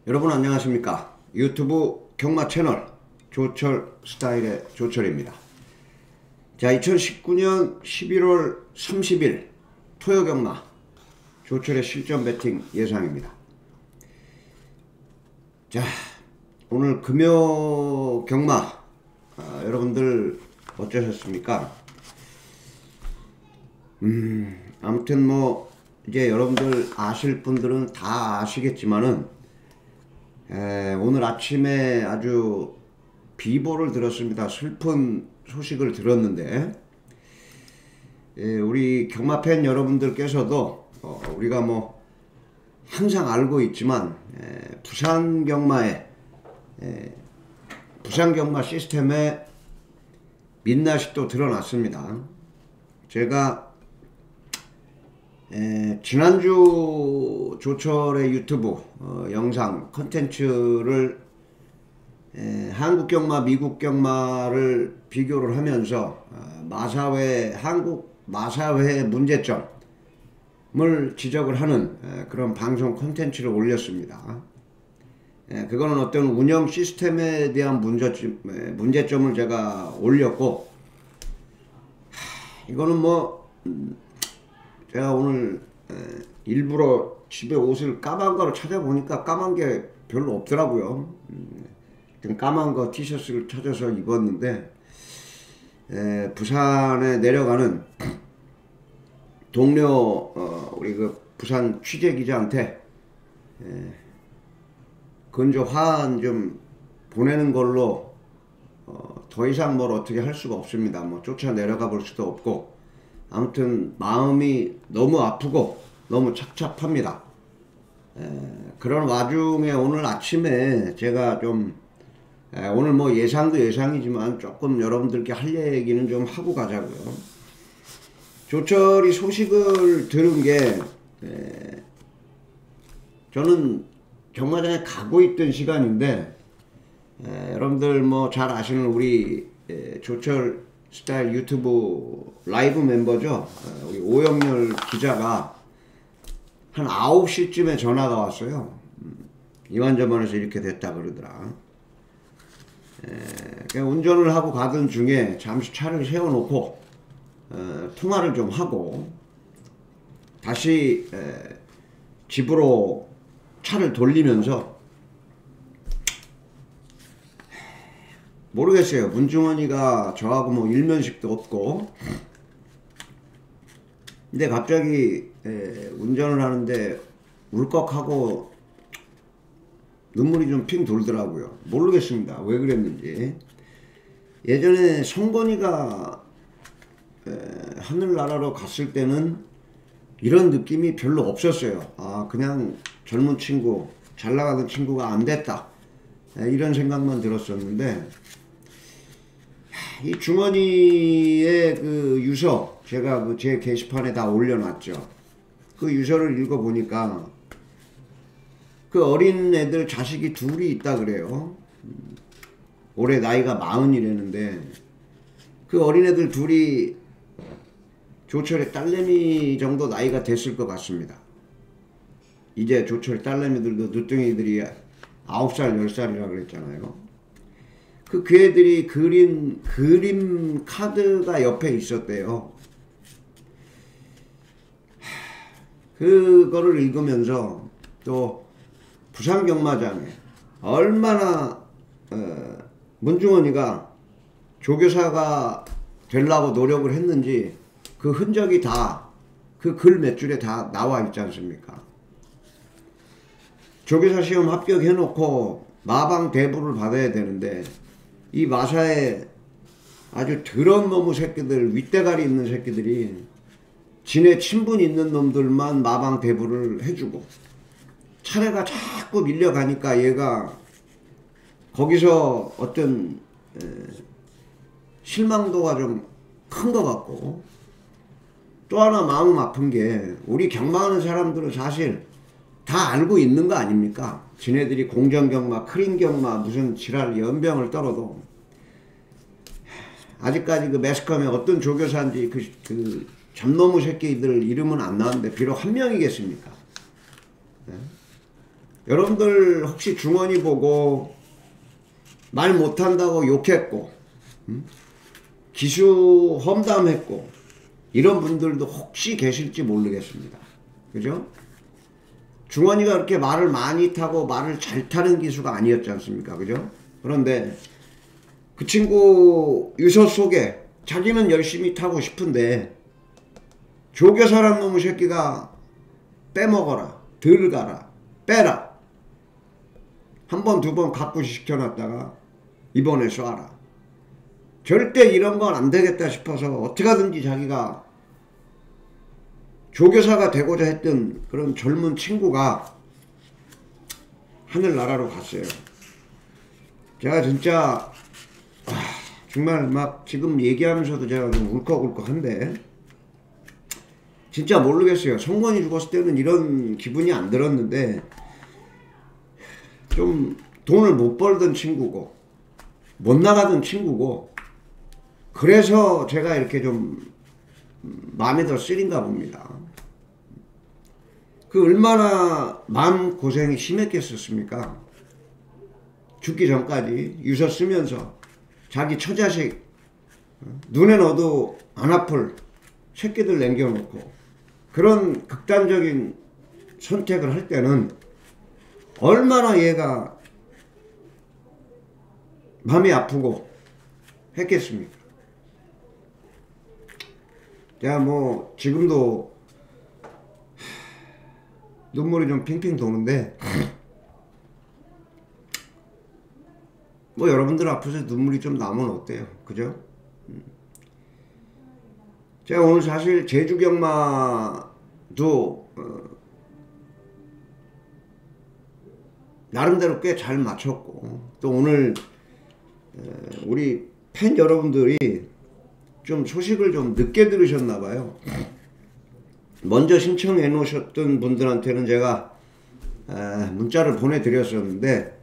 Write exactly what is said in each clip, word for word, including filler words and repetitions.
여러분 안녕하십니까. 유튜브 경마 채널 조철 스타일의 조철입니다. 자, 이천십구년 십일월 삼십일 토요 경마 조철의 실전 배팅 예상입니다. 자, 오늘 금요 경마 아, 여러분들 어쩌셨습니까? 음 아무튼 뭐 이제 여러분들 아실 분들은 다 아시겠지만은 에, 오늘 아침에 아주 비보를 들었습니다. 슬픈 소식을 들었는데 에, 우리 경마팬 여러분들께서도 어, 우리가 뭐 항상 알고 있지만 에, 부산 경마에 에, 부산 경마 시스템에 민낯이 또 드러났습니다. 제가 에, 지난주 조철의 유튜브 어, 영상 컨텐츠를 에, 한국 경마 미국 경마를 비교를 하면서 어, 마사회 한국 마사회의 문제점을 지적을 하는 에, 그런 방송 컨텐츠를 올렸습니다. 에, 그거는 어떤 운영 시스템에 대한 문제점, 에, 문제점을 제가 올렸고 하, 이거는 뭐 음, 제가 오늘 에, 일부러 집에 옷을 까만 거로 찾아보니까 까만 게 별로 없더라고요. 음, 까만 거 티셔츠를 찾아서 입었는데 에, 부산에 내려가는 동료 어, 우리 그 부산 취재 기자한테 에, 근조 화환 좀 보내는 걸로 어, 더 이상 뭘 어떻게 할 수가 없습니다. 뭐 쫓아 내려가 볼 수도 없고 아무튼 마음이 너무 아프고 너무 착잡합니다. 에, 그런 와중에 오늘 아침에 제가 좀 에, 오늘 뭐 예상도 예상이지만 조금 여러분들께 할 얘기는 좀 하고 가자고요. 조철이 소식을 들은 게 에, 저는 경마장에 가고 있던 시간인데 에, 여러분들 뭐 잘 아시는 우리 에, 조철 스타일 유튜브 라이브 멤버죠. 우리 오영렬 기자가 한 아홉 시쯤에 전화가 왔어요. 이완저만에서 이렇게 됐다 그러더라. 에, 운전을 하고 가던 중에 잠시 차를 세워놓고 에, 통화를 좀 하고 다시 에, 집으로 차를 돌리면서 모르겠어요. 문중원이가 저하고 뭐 일면식도 없고 근데 갑자기 에, 운전을 하는데 울컥하고 눈물이 좀 핑 돌더라고요. 모르겠습니다. 왜 그랬는지. 예전에 성건이가 에, 하늘나라로 갔을 때는 이런 느낌이 별로 없었어요. 아, 그냥 젊은 친구, 잘 나가던 친구가 안 됐다. 에, 이런 생각만 들었었는데 이 중원이의 그 유서 제가 그 제 게시판에 다 올려놨죠. 그 유서를 읽어보니까 그 어린 애들 자식이 둘이 있다 그래요. 올해 나이가 마흔이라는데 그 어린 애들 둘이 조철의 딸내미 정도 나이가 됐을 것 같습니다. 이제 조철 딸내미들도 늦둥이들이 아홉 살, 열 살이라 그랬잖아요. 그 걔들이 그린 그림 카드가 옆에 있었대요. 그거를 읽으면서 또 부산 경마장에 얼마나 어, 문중원이가 조교사가 되려고 노력을 했는지 그 흔적이 다 그 글 몇 줄에 다 나와 있지 않습니까? 조교사 시험 합격해놓고 마방 대부를 받아야 되는데 이 마사에 아주 더러운 놈의 새끼들, 윗대가리 있는 새끼들이 지네 친분 있는 놈들만 마방 대부를 해주고 차례가 자꾸 밀려가니까 얘가 거기서 어떤 에, 실망도가 좀 큰 것 같고 또 하나 마음 아픈 게 우리 경마하는 사람들은 사실 다 알고 있는 거 아닙니까? 지네들이 공정경마, 크림경마 무슨 지랄 연병을 떨어도 아직까지 그 매스컴에 어떤 조교사인지 그, 그 잡놈의 새끼들 이름은 안 나왔는데 비록 한 명이겠습니까? 네? 여러분들 혹시 중원이 보고 말 못한다고 욕했고 음? 기수 험담했고 이런 분들도 혹시 계실지 모르겠습니다. 그죠? 중원이가 그렇게 말을 많이 타고 말을 잘 타는 기수가 아니었지 않습니까? 그죠? 그런데 그 친구 유서 속에 자기는 열심히 타고 싶은데 조교사란 놈의 새끼가 빼먹어라, 덜 가라, 빼라. 한 번, 두 번 가꾸시 시켜놨다가 이번에 쏴라. 절대 이런 건 안 되겠다 싶어서 어떻게든지 자기가 조교사가 되고자 했던 그런 젊은 친구가 하늘나라로 갔어요. 제가 진짜 아, 정말 막 지금 얘기하면서도 제가 좀 울컥울컥한데 진짜 모르겠어요. 성권이 죽었을 때는 이런 기분이 안 들었는데 좀 돈을 못 벌던 친구고 못 나가던 친구고 그래서 제가 이렇게 좀 마음에 더 쓰린가 봅니다. 그 얼마나 마음 고생이 심했겠었습니까? 죽기 전까지 유서 쓰면서 자기 처자식 눈에 넣어도 안 아플 새끼들 남겨놓고 그런 극단적인 선택을 할 때는 얼마나 얘가 마음이 아프고 했겠습니까? 제가 뭐 지금도 눈물이 좀 핑핑 도는데 뭐 여러분들 앞에서 눈물이 좀 나면 어때요? 그죠? 제가 오늘 사실 제주 경마도 어 나름대로 꽤 잘 맞췄고 또 오늘 우리 팬 여러분들이 좀 소식을 좀 늦게 들으셨나봐요. 먼저 신청해 놓으셨던 분들한테는 제가 문자를 보내드렸었는데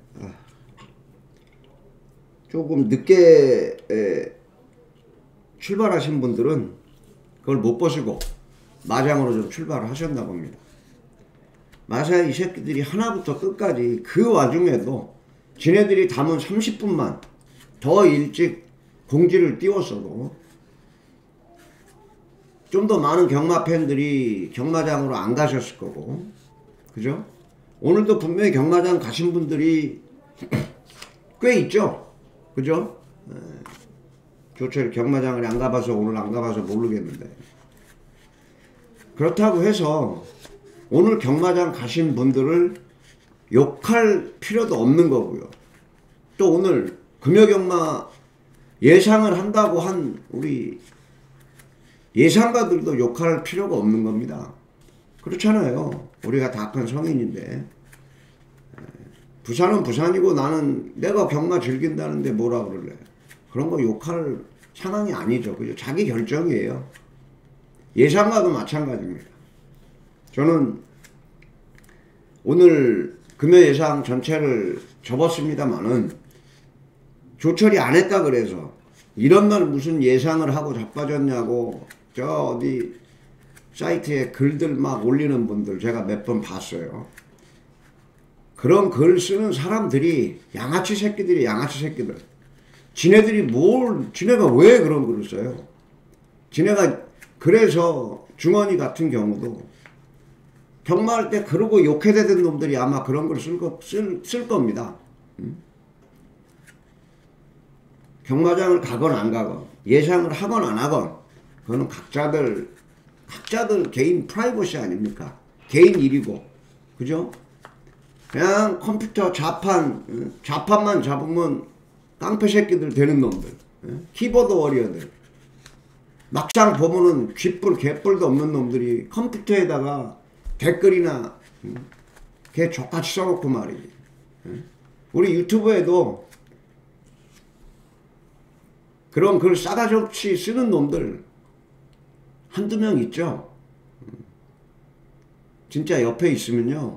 조금 늦게 출발하신 분들은 그걸 못 보시고 마장으로 좀 출발을 하셨나 봅니다. 마사야 이 새끼들이 하나부터 끝까지 그 와중에도 지네들이 담은 삼십 분만 더 일찍 공지를 띄웠어도 좀 더 많은 경마 팬들이 경마장으로 안 가셨을 거고 그죠? 오늘도 분명히 경마장 가신 분들이 꽤 있죠? 그죠? 조철 경마장을 안 가봐서 오늘 안 가봐서 모르겠는데 그렇다고 해서 오늘 경마장 가신 분들을 욕할 필요도 없는 거고요. 또 오늘 금요경마 예상을 한다고 한 우리 예상가들도 욕할 필요가 없는 겁니다. 그렇잖아요. 우리가 다 큰 성인인데 부산은 부산이고 나는 내가 경마 즐긴다는데 뭐라 그럴래. 그런 거 욕할 상황이 아니죠. 그죠? 자기 결정이에요. 예상가도 마찬가지입니다. 저는 오늘 금요 예상 전체를 접었습니다만은 조철이 안 했다 그래서 이런 날 무슨 예상을 하고 자빠졌냐고 저 어디 사이트에 글들 막 올리는 분들 제가 몇 번 봤어요. 그런 글 쓰는 사람들이 양아치 새끼들이 양아치 새끼들. 지네들이 뭘 지네가 왜 그런 글을 써요? 지네가 그래서 중원이 같은 경우도 경마할 때 그러고 욕해대던 놈들이 아마 그런 걸 쓸 거, 쓸, 쓸 겁니다. 음? 경마장을 가건 안 가건 예상을 하건 안 하건 그거는 각자들 각자들 개인 프라이버시 아닙니까? 개인 일이고 그죠? 그냥 컴퓨터 자판 자판만 잡으면 깡패 새끼들 되는 놈들 키보드 워리어들 막상 보면은 쥐뿔 개뿔도 없는 놈들이 컴퓨터에다가 댓글이나 걔 족같이 써놓고 말이지. 우리 유튜브에도 그런 글 싸가지 없이 쓰는 놈들 한두 명 있죠. 진짜 옆에 있으면요.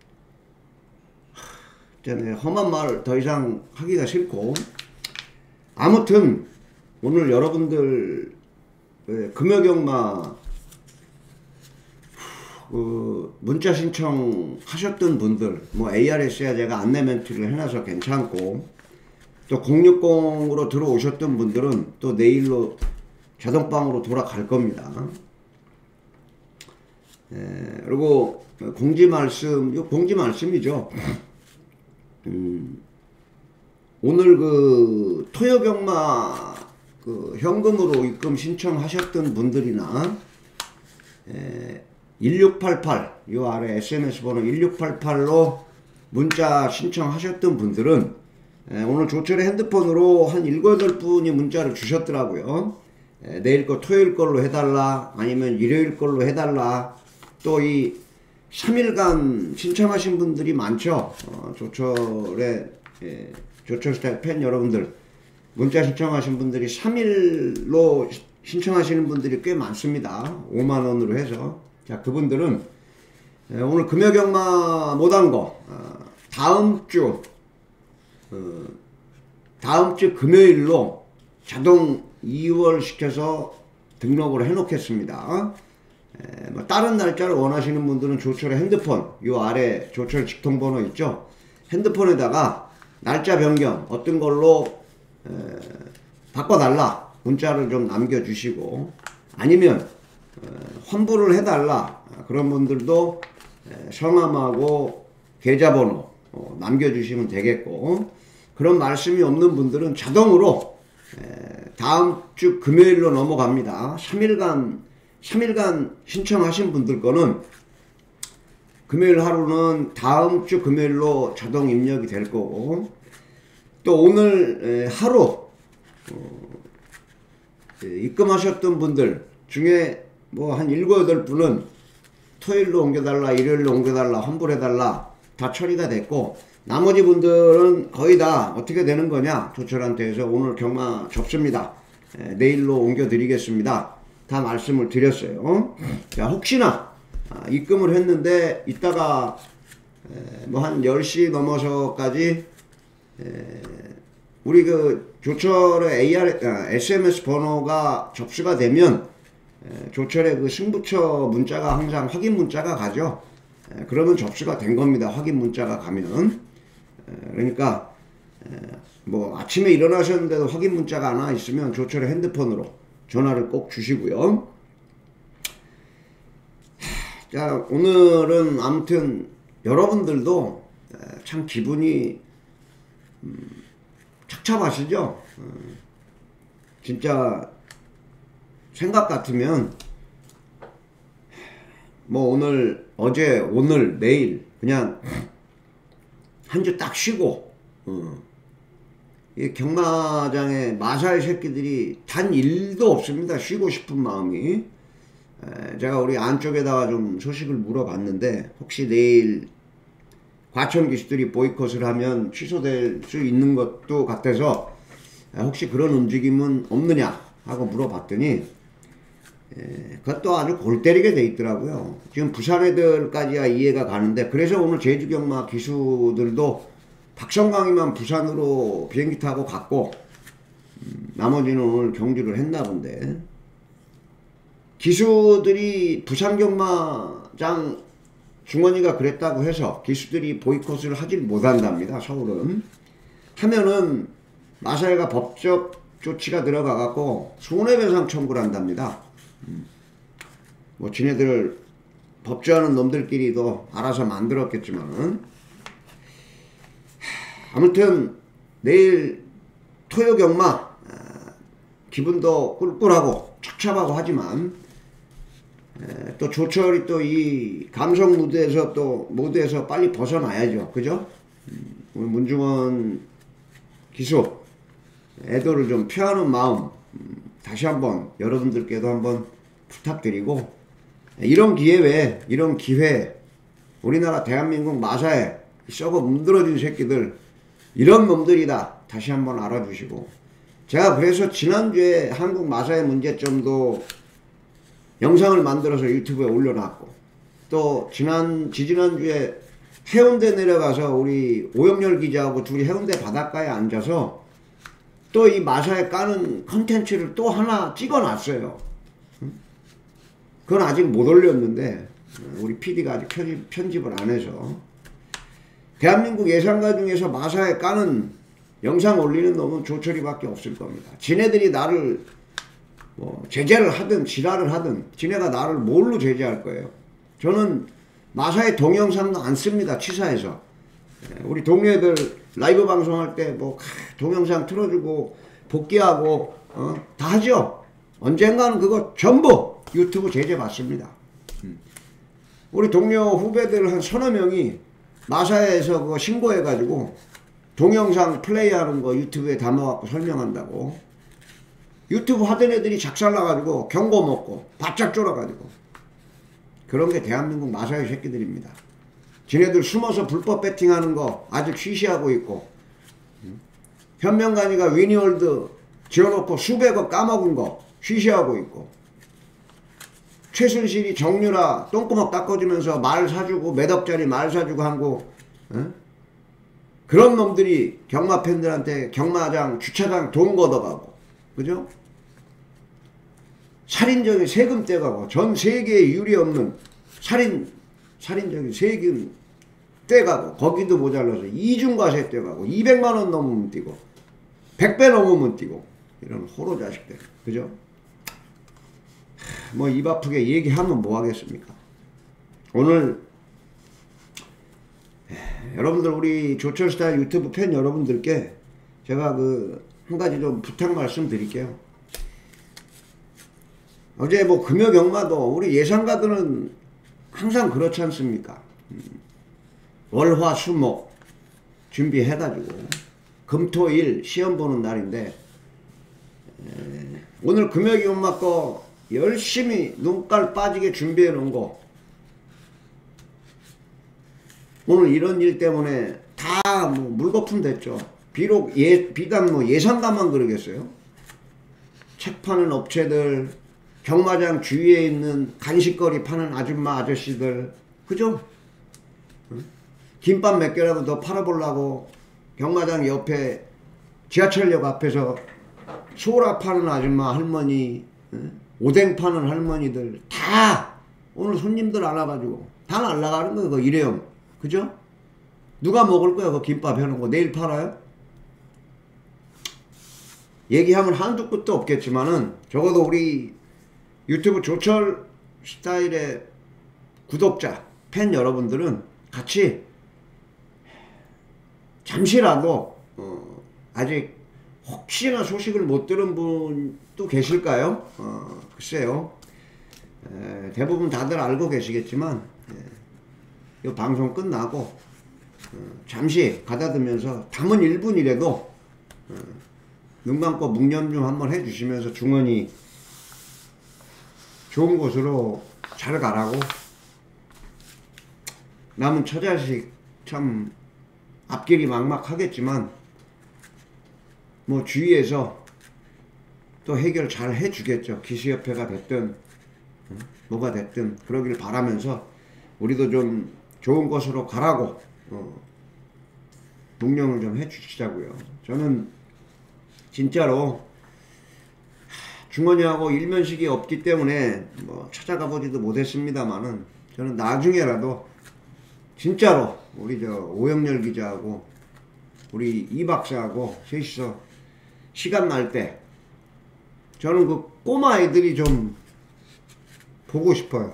하, 험한 말 더 이상 하기가 싫고 아무튼 오늘 여러분들 금요경마 그 문자 신청하셨던 분들, 뭐 에이알에스야 제가 안내 멘트를 해놔서 괜찮고, 또 공육공으로 들어오셨던 분들은 또 내일로 자동방으로 돌아갈 겁니다. 에, 그리고 공지 말씀, 이 공지 말씀이죠. 음, 오늘 그 토요경마 그 현금으로 입금 신청하셨던 분들이나 에, 일육팔팔 요 아래 에스엠에스 번호 일육팔팔로 문자 신청하셨던 분들은 에, 오늘 조철의 핸드폰으로 한 일곱, 여덟 분이 문자를 주셨더라고요. 에, 내일 거 토요일 걸로 해달라, 아니면 일요일 걸로 해달라. 또 이 삼 일간 신청하신 분들이 많죠. 어, 조철의 예, 조철스타일 팬 여러분들, 문자 신청하신 분들이 삼 일로 신청하시는 분들이 꽤 많습니다. 오만 원으로 해서. 자, 그분들은 예, 오늘 금요경마 못한 거 어, 다음 주 어, 다음 주 금요일로 자동 이월 시켜서 등록을 해 놓겠습니다. 에, 뭐 다른 날짜를 원하시는 분들은 조철의 핸드폰 요 아래 조철 직통번호 있죠. 핸드폰에다가 날짜 변경 어떤 걸로 에, 바꿔달라 문자를 좀 남겨주시고, 아니면 에, 환불을 해달라 그런 분들도 에, 성함하고 계좌번호 어, 남겨주시면 되겠고, 그런 말씀이 없는 분들은 자동으로 에, 다음 주 금요일로 넘어갑니다. 삼 일간 삼 일간 신청하신 분들 거는 금요일 하루는 다음 주 금요일로 자동 입력이 될 거고, 또 오늘 하루 입금하셨던 분들 중에 뭐 한 일곱, 여덟 분은 토요일로 옮겨달라, 일요일로 옮겨달라, 환불해달라 다 처리가 됐고, 나머지 분들은 거의 다 어떻게 되는 거냐, 조철한테 해서 오늘 경마 접습니다, 내일로 옮겨드리겠습니다 다 말씀을 드렸어요. 자, 혹시나 아, 입금을 했는데 이따가 뭐 한 열 시 넘어서까지 에, 우리 그 조철의 에이알, 아, 에스엠에스 번호가 접수가 되면 에, 조철의 그 승부처 문자가 항상 확인 문자가 가죠. 에, 그러면 접수가 된 겁니다. 확인 문자가 가면. 에, 그러니까 에, 뭐 아침에 일어나셨는데도 확인 문자가 안 와 있으면 조철의 핸드폰으로 전화를 꼭 주시고요. 자, 오늘은 아무튼 여러분들도 참 기분이 음, 착잡하시죠? 진짜 생각 같으면 뭐 오늘, 어제, 오늘, 내일 그냥 한 주 딱 쉬고 어. 이 경마장에 마사의 새끼들이 단 일도 없습니다. 쉬고 싶은 마음이. 에, 제가 우리 안쪽에다가 좀 소식을 물어봤는데, 혹시 내일 과천 기수들이 보이콧을 하면 취소될 수 있는 것도 같아서 에, 혹시 그런 움직임은 없느냐 하고 물어봤더니 에, 그것도 아주 골 때리게 돼 있더라고요. 지금 부산 애들까지야 이해가 가는데, 그래서 오늘 제주경마 기수들도 박성광이만 부산으로 비행기 타고 갔고 음, 나머지는 오늘 경주를 했나 본데, 기수들이 부산경마장 중원이가 그랬다고 해서 기수들이 보이콧을 하질 못한답니다. 서울은 하면은 마사회가 법적 조치가 들어가 갖고 손해배상 청구를 한답니다. 음, 뭐 지네들 법조하는 놈들끼리도 알아서 만들었겠지만은, 아무튼 내일 토요경마 어, 기분도 꿀꿀하고 착잡하고 하지만 에, 또 조철이 또 이 감성 무대에서 또 모드에서 빨리 벗어나야죠. 그죠? 음, 우리 문중원 기수 애도를 좀 표하는 마음 음, 다시 한번 여러분들께도 한번 부탁드리고, 이런 기회에 이런 기회 우리나라 대한민국 마사에 썩어 문드러진 새끼들, 이런 놈들이다 다시 한번 알아주시고, 제가 그래서 지난주에 한국 마사의 문제점도 영상을 만들어서 유튜브에 올려놨고, 또 지난 지지난주에 해운대 내려가서 우리 오영렬 기자하고 둘이 해운대 바닷가에 앉아서 또 이 마사에 까는 컨텐츠를 또 하나 찍어놨어요. 그건 아직 못 올렸는데 우리 피디가 아직 편집, 편집을 안 해서. 대한민국 예상가 중에서 마사에 까는 영상 올리는 놈은 조철이밖에 없을 겁니다. 지네들이 나를 뭐 제재를 하든 지랄을 하든 지네가 나를 뭘로 제재할 거예요. 저는 마사의 동영상도 안 씁니다. 치사해서. 우리 동료애들 라이브 방송할 때 뭐 동영상 틀어주고 복귀하고 어, 다 하죠. 언젠가는 그거 전부 유튜브 제재 받습니다. 우리 동료 후배들 한 서너 명이 마사에서 그거 신고해가지고 동영상 플레이하는 거 유튜브에 담아갖고 설명한다고. 유튜브 하던 애들이 작살나가지고 경고 먹고 바짝 쫄아가지고. 그런 게 대한민국 마사의 새끼들입니다. 지네들 숨어서 불법 배팅하는 거 아직 쉬쉬하고 있고, 현명간이가 위니월드 지어놓고 수백억 까먹은 거 쉬쉬하고 있고, 최순실이 정유라 똥구멍 닦아주면서 말 사주고 몇 억짜리 말 사주고 한거, 어? 그런 놈들이 경마 팬들한테 경마장 주차장 돈 걷어가고, 그죠? 살인적인 세금 떼가고, 전 세계에 유리 없는 살인 살인적인 세금 떼가고, 거기도 모자라서 이중과세 떼가고, 이백만 원 넘으면 띄고 백 배 넘으면 띄고, 이런 호로 자식들, 그죠? 뭐 입 아프게 얘기하면 뭐 하겠습니까? 오늘 여러분들, 우리 조철스타일 유튜브 팬 여러분들께 제가 그 한 가지 좀 부탁 말씀 드릴게요. 어제 뭐 금요경마도 우리 예상가들은 항상 그렇지 않습니까? 월화수목 준비해가지고 금토일 시험 보는 날인데, 에, 오늘 금요경마 거 열심히 눈깔 빠지게 준비해 놓은 거, 오늘 이런 일 때문에 다 뭐 물거품 됐죠. 비록 예, 비단 뭐 예상가만 그러겠어요. 책 파는 업체들, 경마장 주위에 있는 간식거리 파는 아줌마 아저씨들, 그죠? 응? 김밥 몇 개라도 더 팔아보려고 경마장 옆에 지하철역 앞에서 소라 파는 아줌마 할머니, 응? 오뎅 파는 할머니들 다 오늘 손님들 안 와가지고 다 날라가는 거예요. 그 일회용, 그죠? 누가 먹을 거야? 그 김밥 해놓은 거 내일 팔아요? 얘기하면 한두 끝도 없겠지만은, 적어도 우리 유튜브 조철 스타일의 구독자, 팬 여러분들은 같이 잠시라도 어, 아직 혹시나 소식을 못 들은 분도 계실까요? 어, 글쎄요. 에, 대부분 다들 알고 계시겠지만, 이 방송 끝나고 어, 잠시 가다듬으면서 담은 일 분이라도 어, 눈 감고 묵념 좀 한번 해주시면서 중원이 좋은 곳으로 잘 가라고. 남은 처자식 참 앞길이 막막하겠지만 뭐 주위에서 또 해결 잘 해주겠죠. 기수협회가 됐든 뭐가 됐든 그러길 바라면서 우리도 좀 좋은 곳으로 가라고 어, 묵념을 좀 해주시자고요. 저는 진짜로 중원이하고 일면식이 없기 때문에 뭐 찾아가 보지도 못했습니다만은, 저는 나중에라도 진짜로 우리 저 오영렬 기자하고 우리 이 박사하고 셋이서 시간 날 때 저는 그 꼬마 아이들이 좀 보고 싶어요.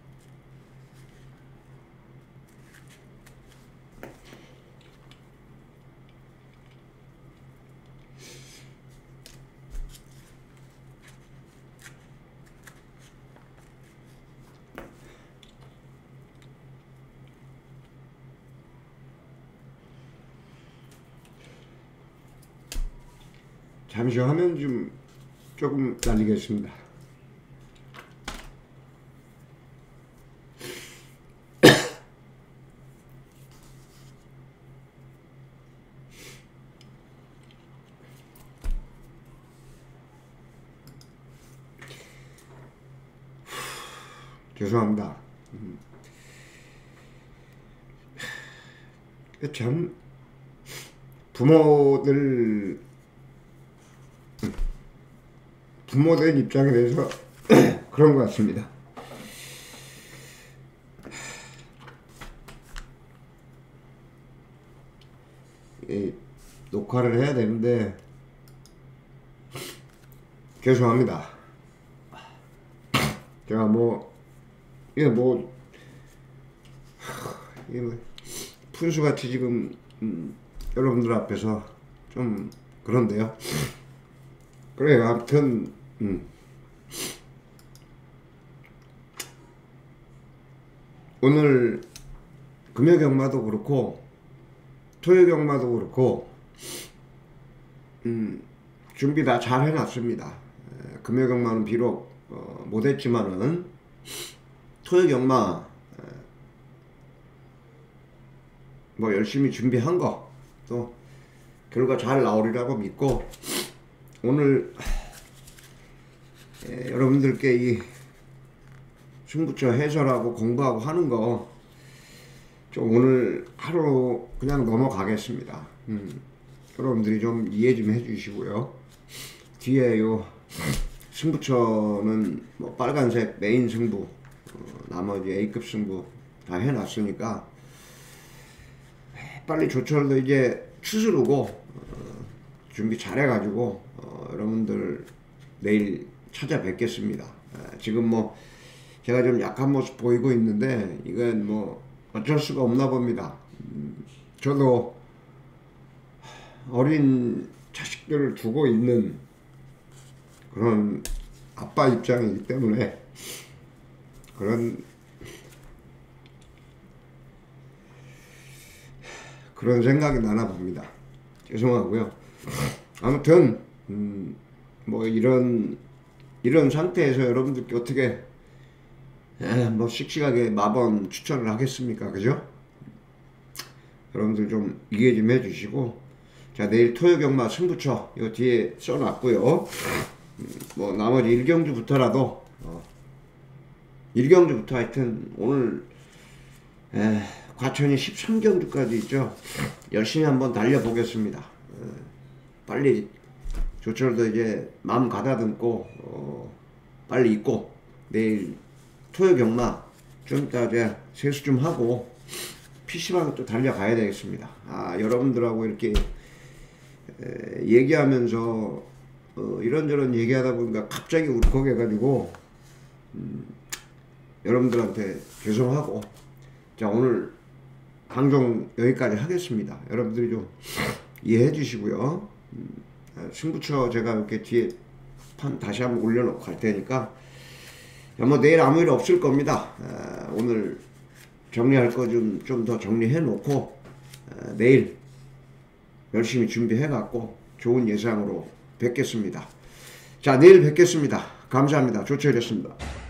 잠시 화면 좀 조금 날리겠습니다. 죄송합니다. 음. 참 부모들 부모된 입장에 대해서 그런 것 같습니다. 이, 녹화를 해야 되는데 죄송합니다. 제가 뭐 이게 뭐 이게 뭐 푼수같이 지금 음, 여러분들 앞에서 좀 그런데요. 그래요. 아무튼 음. 오늘 금요경마도 그렇고 토요경마도 그렇고 음, 준비 다 잘 해놨습니다. 금요경마는 비록 어, 못했지만은 토요경마 뭐 열심히 준비한 거 또 결과 잘 나오리라고 믿고 오늘 에, 여러분들께 이 승부처 해설하고 공부하고 하는 거 좀 오늘 하루 그냥 넘어가겠습니다. 음, 여러분들이 좀 이해 좀 해주시고요. 뒤에 요 승부처는 뭐 빨간색 메인 승부, 어, 나머지 A급 승부 다 해놨으니까 빨리 조철도 이제 추스르고 어, 준비 잘해가지고 어, 여러분들 내일 찾아뵙겠습니다. 에, 지금 뭐 제가 좀 약한 모습 보이고 있는데 이건 뭐 어쩔 수가 없나 봅니다. 음, 저도 어린 자식들을 두고 있는 그런 아빠 입장이기 때문에 그런 그런 생각이 나나 봅니다. 죄송하고요. 아무튼 음, 뭐 이런 이런 상태에서 여러분들께 어떻게 에, 뭐 씩씩하게 마번 추천을 하겠습니까? 그죠? 여러분들 좀 이해 좀 해주시고 자 내일 토요경마 승부처 이거 뒤에 써놨고요. 음, 뭐 나머지 일경주부터라도 어, 일경주부터 하여튼 오늘 에, 과천이 십삼 경주까지 있죠. 열심히 한번 달려보겠습니다. 에, 빨리 조철도 이제 마음 가다듬고 어, 빨리 있고 내일 토요경마 좀 이따 이제 세수 좀 하고 피시방 또 달려가야 되겠습니다. 아 여러분들하고 이렇게 에, 얘기하면서 어, 이런저런 얘기하다 보니까 갑자기 울컥해가지고 음, 여러분들한테 죄송하고 자 오늘 방송 여기까지 하겠습니다. 여러분들이 좀 이해해 주시고요. 음, 승부처 제가 이렇게 뒤에 판 다시 한번 올려놓고 갈 테니까 뭐 내일 아무 일 없을 겁니다. 아, 오늘 정리할 거 좀 좀 더 정리해 놓고 아, 내일 열심히 준비해 갖고 좋은 예상으로 뵙겠습니다. 자 내일 뵙겠습니다. 감사합니다. 조철이었습니다.